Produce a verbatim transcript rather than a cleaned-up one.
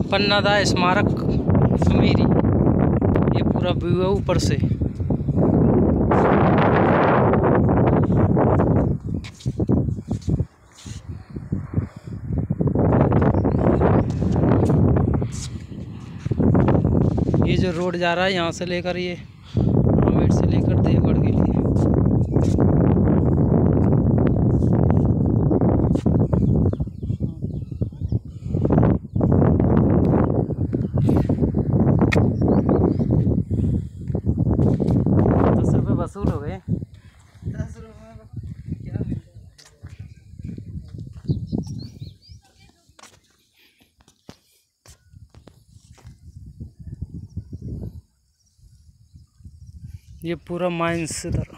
पन्नादा स्मारक अमेरी। ये पूरा व्यू है ऊपर से। ये जो रोड जा रहा है यहाँ से लेकर ये आमेर से लेकर देवगढ़ के लिए। दस रुपये वसूल हो गए। दस रुपये क्या मिलता है? ये पूरा माइंस से तरह